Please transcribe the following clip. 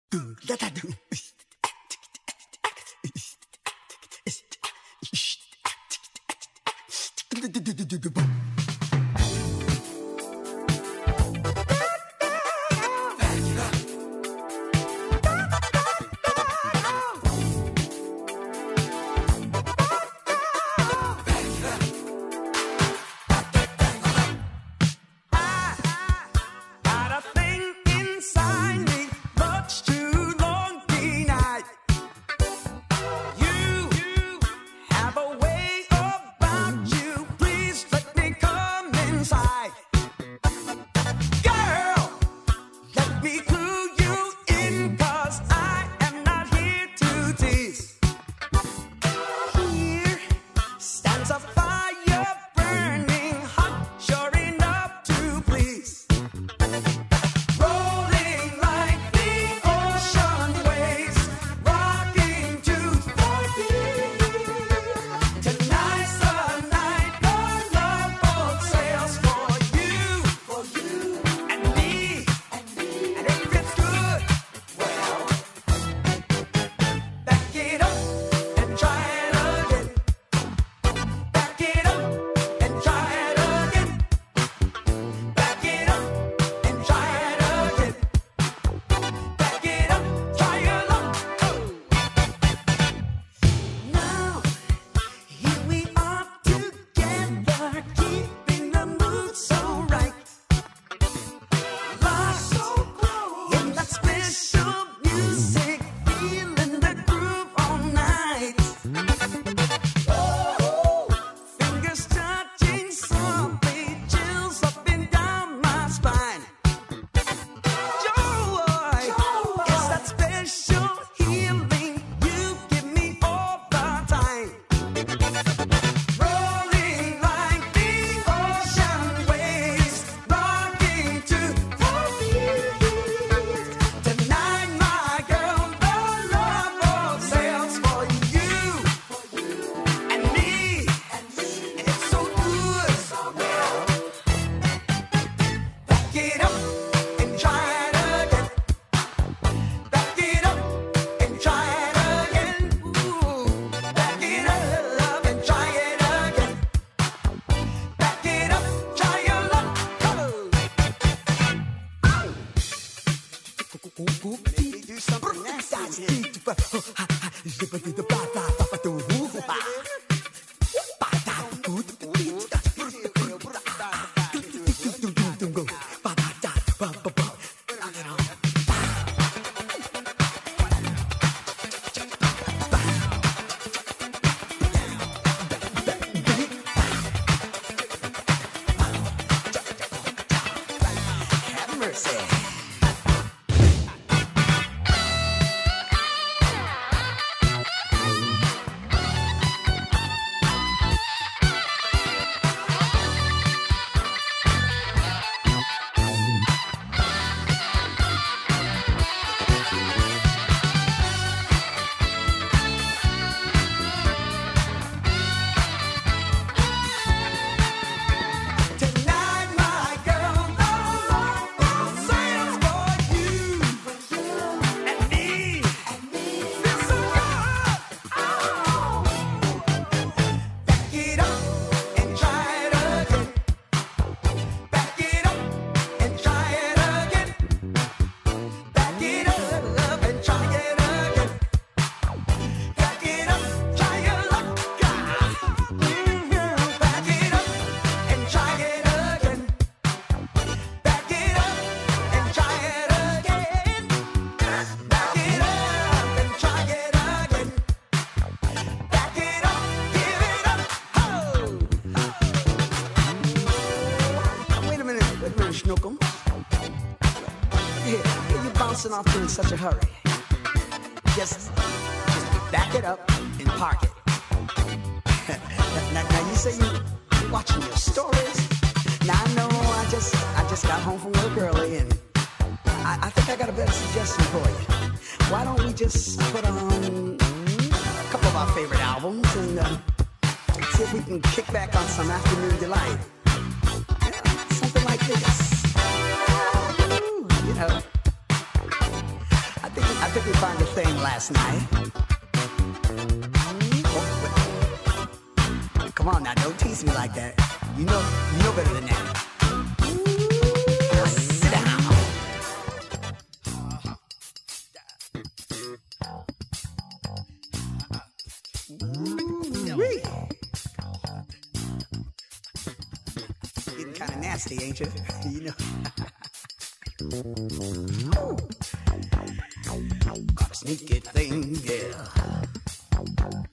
Off to in such a hurry. Just back it up and park it. now you say you're watching your stories. Now I know I just got home from work early, and I think I got a better suggestion for you. Why don't we just put on a couple of our favorite albums and see if we can kick back on some afternoon delight. Yeah, something like this. You know, I think I think we found a thing last night. Oh, come on now, don't tease me like that. You know better than that. Now sit down. Ooh-wee. Getting kind of nasty, ain't you? You know. Got a sneaky thing, yeah.